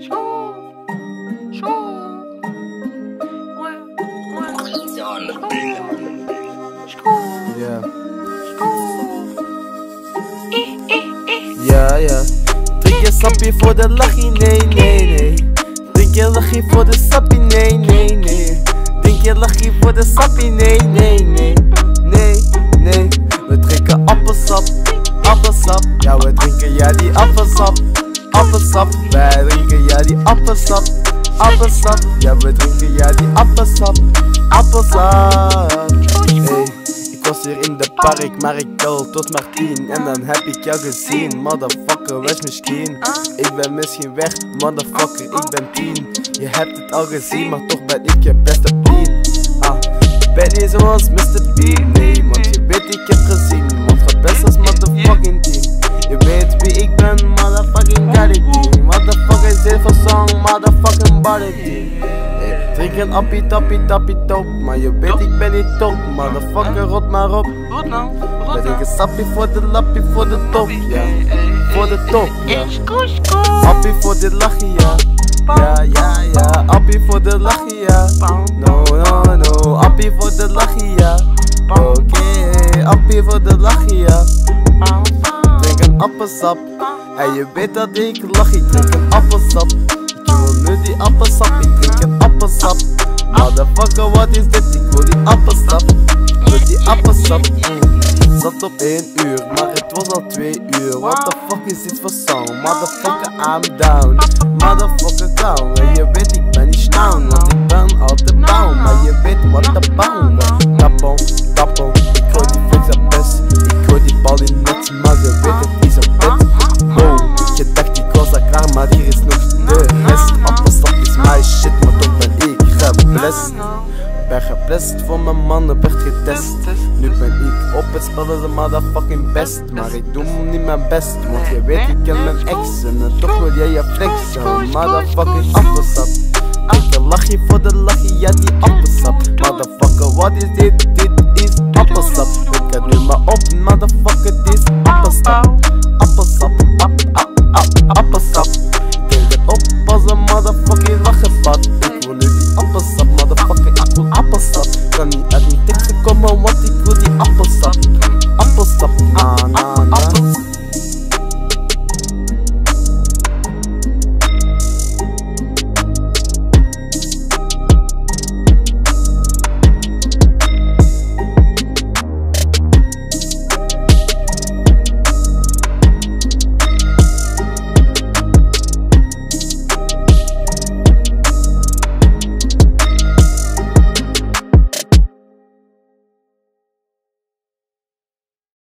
Ja. Drink je sappie voor de lachie, nee. Drink je lachie voor de sappie, nee. Drink je lachie voor de sappie, nee. We drinken appelsap. Ja, we drinken ja die appelsap. Wij drinken ja die appelsap. Ja, we drinken ja die appelsap. Hey, ik was hier in de park, maar ik tel tot maar 10. En dan heb ik jou gezien, motherfucker, wees misschien. Ik ben misschien weg, motherfucker, ik ben 10. Je hebt het al gezien, maar toch ben ik je beste pien. Ben je zoals Mr. P? Nee, want je weet ik heb gezien. Want ga best als motherfucking 10. Je weet wie ik ben, motherfucking Gary team. Motherfucking zilver song, motherfucking body team. Drink een appie, tappie, top. Maar je weet ik ben niet top, motherfucker, rot maar op. We drinken sappie voor de lappie, voor de top, ja. Voor de top, ja. Appie voor de lachie, ja. Ja. Appie voor de lachie, ja. No. Appie voor de lachie, ja. Oké, appie voor de lachie, ja. Drink een appelsap. En je weet dat ik lach, ik drink een appelsap. Ik wil nu die appelsap, ik drink een appelsap. Motherfucker, wat is dit? Ik wil die appelsap. Zat op 1 uur, maar het was al 2 uur. What the fuck is dit voor song? Motherfucker, I'm down. Motherfucker, down. En je weet ik ben niet staan, want ik ben al te bouw. Maar je weet wat te bouwen. Tappel, ik gooi die flex op best. Ik gooi die bal in net, maar je weet het is op bed. Wow, je dacht ik was al klaar, maar hier is nog de rest. Appelsap is my shit, maar toch ben ik geblest. Ben geblest voor mijn mannen, werd getest. Nu ben ik op het spelen de motherfucking best. Maar ik doe niet mijn best, want je weet ik ken mijn exen. En toch wil jij je flexen, motherfucking appelsap. Ik een lachje voor de lachie, ja die appelsap. Motherfucker, wat is dit? Dit is appelsap. Ik het nu maar op, motherfucker, dit is appelsap.